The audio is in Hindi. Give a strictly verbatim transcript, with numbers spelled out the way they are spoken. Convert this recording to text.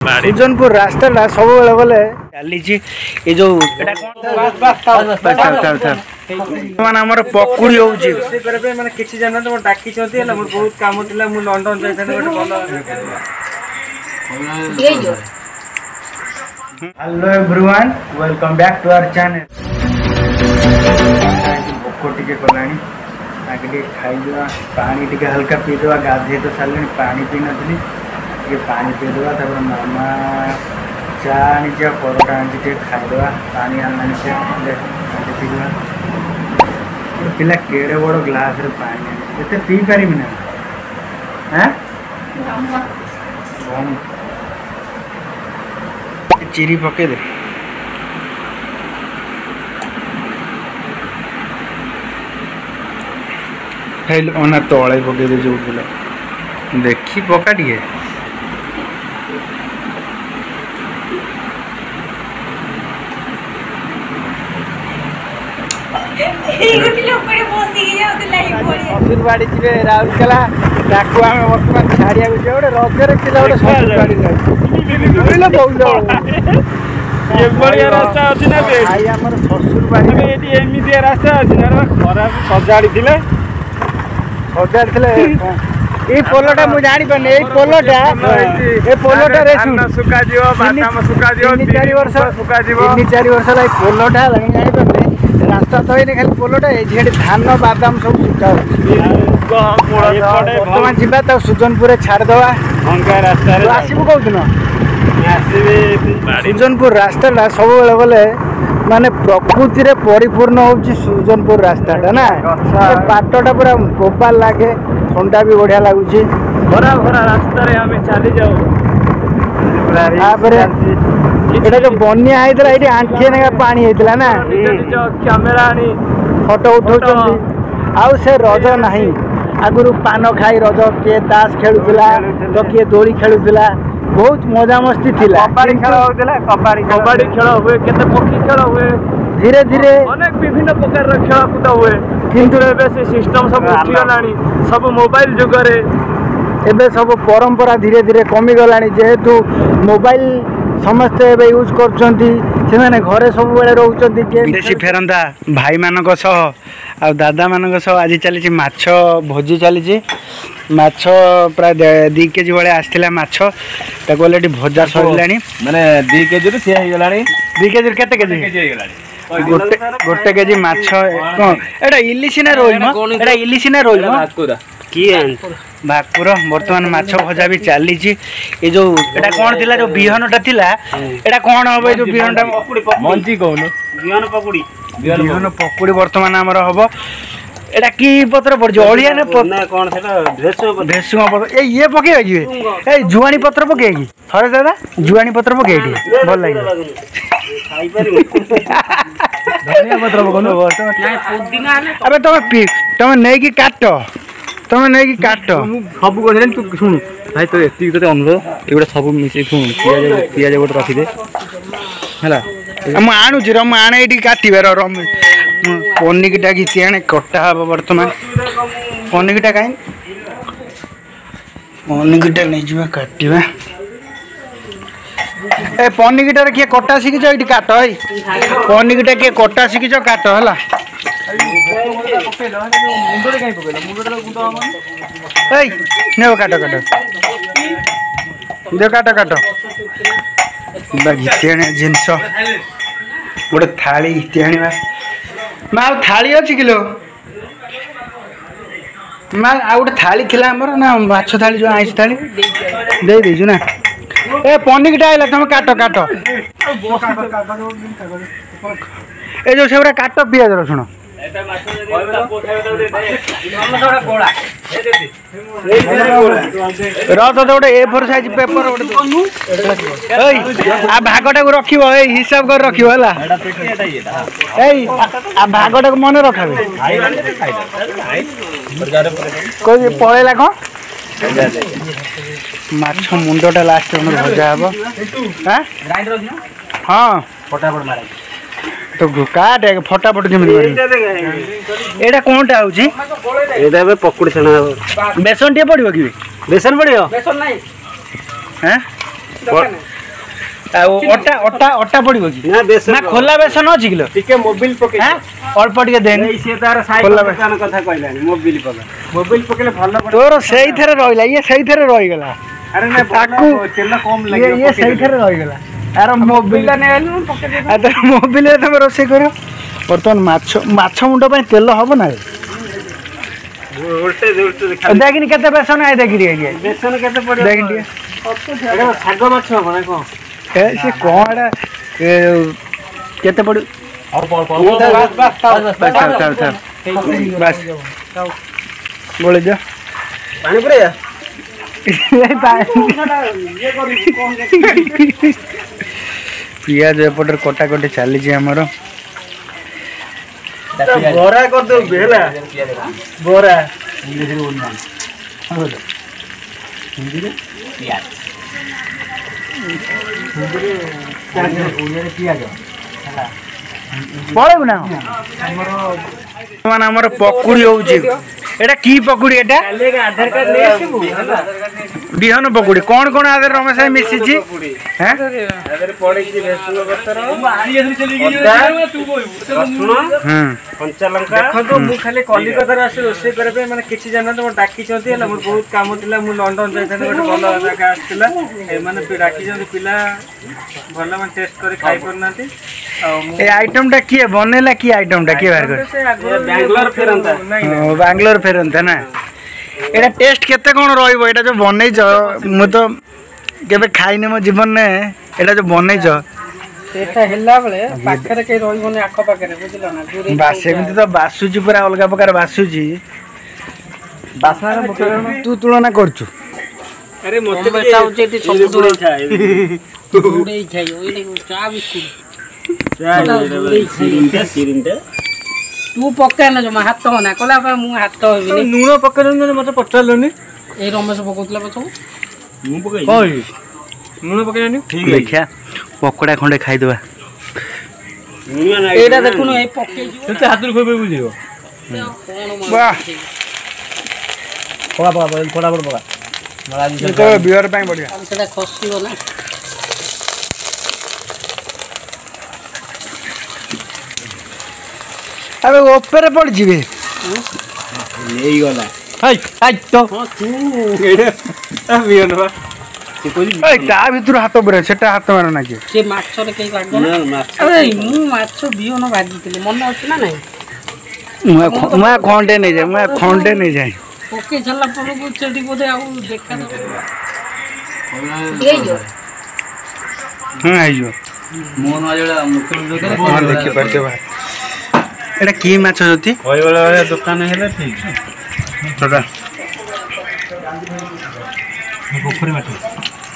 सुजनपुर रास्ता सब गले चली जो आमर पकुड़ी हो किसी जाना तो डाकी बहुत कम थी London hello everyone welcome back to our channel भोक टे कलानी आगे खाईदा पानी टे हल्का पीदेवा गाधे तो सारे पानी पी नी पानी पीदेवा तापर मामा चा आनी परोटा आनी खाईदेवा पानी आनी पीदेवा पिला केड़े बड़ ग्लास रे पानी एते पी पारि ना हाँ चिरी पके दे अना तले पके दे जो पिला देखी पका टे ससुर बाड़ी जी राउरकेला बर्तमान छाड़िया गोटे रजर पिला गोटे ससुर बाड़ी रास्ता अच्छी ना भाई आम ससुर बाड़ी एमती रास्ता अच्छी ना खराब सजाड़ी थे सजाड़ी ये पोलटा मुझे जानी पाने ये पोलटा ये पोलटा रे सुका जीव बादाम सुका जीव तीन चार वर्ष सुका जीव तीन चार वर्ष ला पोलटा लगे जानी पाने रास्ता तो ये खाली पोलटा ये धान बादाम सब सुका बर्तमान जीवा तो सुजनपुर छाड़देवा रास्ता आसबू कौन सुजनपुर रास्ता सब गले माने प्रकृति रे परिपूर्ण हो सुजनपुर रास्ता ना बाटटा पूरा गोपाल लगे ठंडा भी बढ़िया लगुच भरा भरा रास्ता रे हमें चली जाओ जो बनिया होता ये आंठिए ना पानी होता ना कैमेरा फोटो उठा आउ से रज ना आगुरी पान खाई रज किए ताश खेलुला तो किए दोली खेलुला बहुत मजा मस्ती थी कबाड़ी खेल कबाड़ी कबाड़ी खेल हुए केते पक्षी खेल हुए धीरे धीरे अनेक विभिन्न प्रकार खेल कूद हुए किंतु एबे से सिस्टम सब उठीगलानी सब मोबाइल जुग रे एबे सब परंपरा धीरे धीरे कमी गलानी जेहेतु मोबाइल समस्ते एबे यूज करछंती से घरे सब बेले रहउछंती के विदेशी फेरंदा भाई मानक सह आ दादा मानक सह आज चली माछ भोजी चली माछ प्राय दि केजी भाई आसला माछ ताको ऑलरेडी भजा सरिलानी माने दि केजी रे से हे गलानी दि केजी केते केजी केजी हे गलानी गोटे गोटे केजी माछ कोन एटा इलिसी ना रोल म एटा इलिसी ना रोल म की भाकुर बर्तमान माछ भजा भी चली ये जो एटा कोन थिला जो बिहनटा थिला एटा कोन होबे जो बिहनटा मंजी कोन बिहन पकुड़ी बिहन पकुड़ी बर्तमान हमर होबो एटा की पत्र पड़ अलिया ना कौन भेसुआ पत्र ए ये पके ए जुआनी पत्र पके थरे दादा जुआनी पत्र पके भल लगे धनिया पत्र पकनो अबे तुम तुम नहीं कि काट तुम नहीं कि काट सब कर तू शुण भाई तो एति तो अनुरोध एगुड़ा सब मिसे शुण पियाज पियाज गोटे रखी दे है मु आणुची र मु आणे एटी काटिबे र पनिकिटा घिची आने कटा हम बर्तमान पनिकिटा कहीं पनिकिटा नहीं जावा काटिबा ए पनिकिटा रे के कटा शिखिछ एटी काट है पनिकिटा के कटा शिखिछ काट हला ए नेओ काट काट दे काट काट बा घिची आने जिंस गोटे थाली घिची आनिबा माँ थाली अच्छी किलो माँ आ गए थाली थी आमर ना माछ थाली जो आईस थाली दे दीजु ना ए पनिकिटा आइला तुम काट काट ए जो से काट पियाज रसुण रथ गोटे ए फोर साइज पेपर आ भागटा को रखिब ए हिसाब कर रखिब हला ए आ भागटा को मन रखाबे कोई पळेला को माछ मुंडटा लास्ट में भजा हबो हां हां फटाफट मारा तो काट फटाफट जमी एटा कोनटा होची एटा बे पकुड़ी छना बेसन टे पड़ियो कि बेसन पड़ियो बेसन नहीं हैं अटा अटा अटा पड़ो कि ना बेसन ना खोला बेसन अछि किलो टिके मोबिल पके हां अल्प टिके देन से तार साइड दुकान कथा कहलानी मोबिल पके मोबिल पकेले भलो तोर सेई थरे रहिला ये सेई थरे रहि गेला अरे ना ताकू तेल कम लागे ये सेई थरे रहि गेला यार मोबिल ने आलु पके दे आ तो मोबिल रे तुम रोसे करो बर्तमान माछ माछ मुंड पे तेल हबो ना उल्टे उल्टे देखा देखिन केते बेसन आइ देखि रे बेसन केते पड़े देखिन दिए एटा साग माछ हो ना को ए से कोन एटा केते पड़ू बस बस बस चल चल बस बोले जा पानी पड़े या पियाज एपटर कटा कटी चली आमर बरा कर दो बेला बोरा पड़ेबू ना आमर पकुड़ी होउची एटा की पकुड़ी एटा आधार कार्ड ले आसीबू बिहन पकुड़ी कौन कौन आधार रमेश भाई मिसी छी हैं आधार पड़े कि भेसुंग पत्तर अदा सुनो हम कंचा लंका देखो मु खाली कलिकता रे आसी रोसे करे पे माने किछि जाना तो डाकी चंती हला मोर बहुत काम थिला मु लंडन जाय थाने गोटे भलो जगह आस्तिला ए माने पे डाकी चंती पिला भलो माने टेस्ट करे खाइ परनाती ए आइटम टा की बनेला की आइटम टा की बाहर कर बेंगलोर फेरंता ओ बेंगलोर फेरंता ना एटा टेस्ट केते कोन रहइबो एटा जो बनै छ मु तो केबे खाइने मो जीवन ने एटा जो बनै छ एटा हेला बले पाखरे के रहइबो ने आखो पाखरे बुझलो ना दूरे बास एमिति तो बासुची पूरा अलगा प्रकार बासुची बासना रे मोटर तू तुलना करछु अरे मोते बचाउ जे ती सब दूरे खाए दूरे खाइ ओइ चा बिस्कुट चाय सिरिंटा सिरिंटा तू पक्का ना जो हाथ तो ना कला पा मु हाथ तो हेबी लूण पकेलनी मते पचारलनी ए रमेश पकोतला पछो मु पकै कहि लूण पकेलनी ठीक देखिया पकोड़ा खंडे खाइ देबा लूण ना एटा देखुनो ए पक्के जो ते हाथ खोइ बुझियो वाह पका पका थोड़ा बड़ पका मला ये तो बियर ପାଇଁ बढ़िया सेटा खसिबो ना अबे ऊपर पड़ जिवे यही गला हाय हाय तो हां तू एडे बियन बा से कोइ ए ता भितर हाथ बरे सेटा हाथ मार ना के से माछ रे केई लाग ना माछ अरे मु माछ बियोन भाजितले मन अछि ना नै मैं मैं खंडे नहीं जाए मैं खंडे नहीं जाए ओके चलला पर को चेडी बोदे आ देखा ये जो हां आइयो मोन वाला मुखल हां देखि परते बा एटा की माछ जति ओइ वाला वाला दुकान हेले ठीक दादा पोखरी माछ